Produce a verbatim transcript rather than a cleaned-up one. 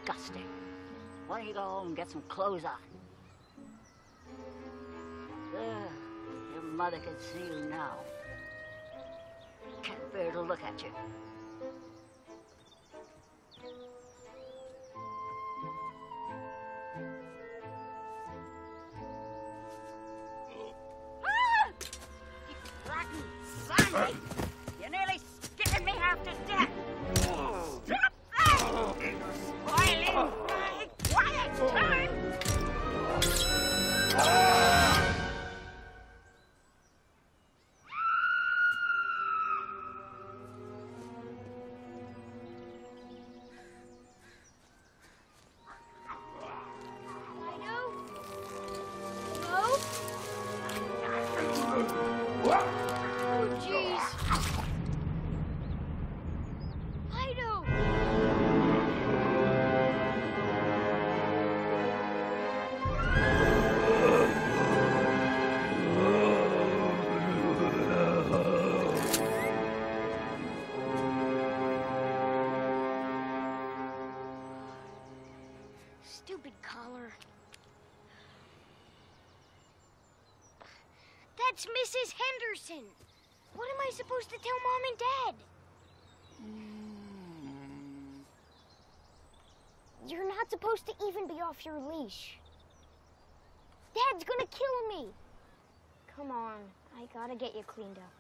disgusting. Why don't you go home and get some clothes on? Ugh, your mother can see you now. Can't bear to look at you. Ah! You rotten son! You're nearly scared me half to death! Stop that! You're spoiling my quiet time! Stupid collar. That's Missus Henderson. What am I supposed to tell Mom and Dad? Mm. You're not supposed to even be off your leash. Dad's gonna kill me. Come on, I gotta get you cleaned up.